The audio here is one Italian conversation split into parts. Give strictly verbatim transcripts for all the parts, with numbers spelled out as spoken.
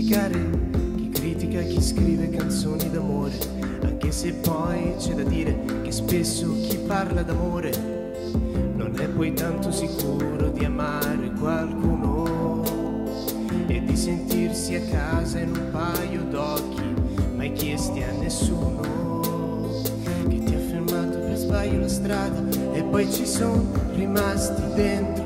criticare chi critica chi scrive canzoni d'amore, anche se poi c'è da dire che spesso chi parla d'amore non è poi tanto sicuro di amare qualcuno e di sentirsi a casa in un paio d'occhi mai chiesti a nessuno, che ti ha fermato per sbaglio la strada e poi ci sono rimasti dentro.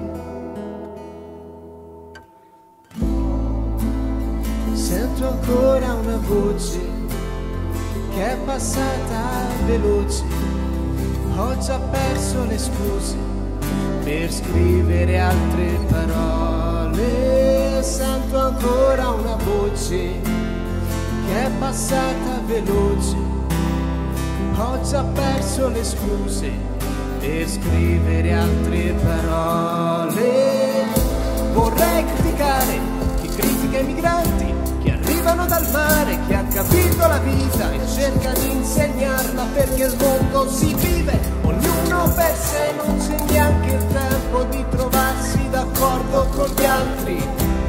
Sento ancora una voce che è passata veloce, ho già perso le scuse per scrivere altre parole. Sento ancora una voce che è passata veloce, ho già perso le scuse per scrivere altre parole. Vorrei criticare chi critica i migranti che arrivano dal mare, che ha capito la vita e cerca di insegnarla, perché il mondo si vive ognuno per sé, non c'è neanche il tempo di trovarsi d'accordo con gli altri.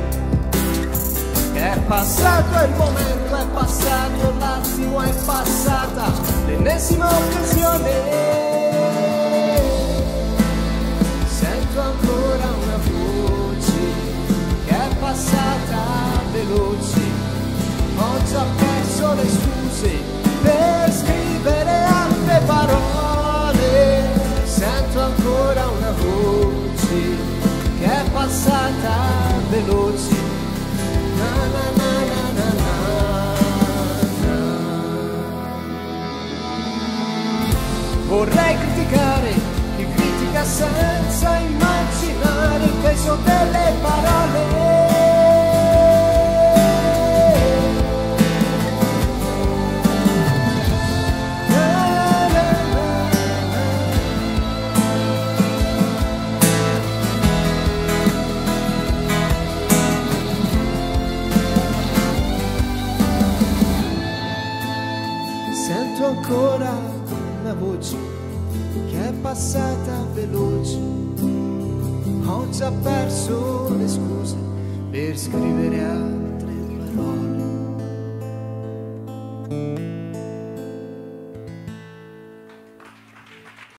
È passato il momento, è passato l'attimo, è passata l'ennesima occasione. Sento ancora una voce che è passata veloce, ho già perso le scuse per scrivere altre parole. Sento ancora una voce che è passata veloce. Na na na na na na. Vorrei criticare chi critica senza immaginare il peso delle parole. Sento ancora una voce che è passata veloce, ho già perso le scuse per scrivere altre parole.